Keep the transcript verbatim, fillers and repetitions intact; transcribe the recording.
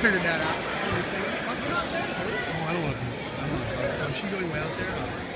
figured that out. So you're saying, fuck it up there. Oh, I don't want to. I don't want to. Oh, she's going way out there? Oh.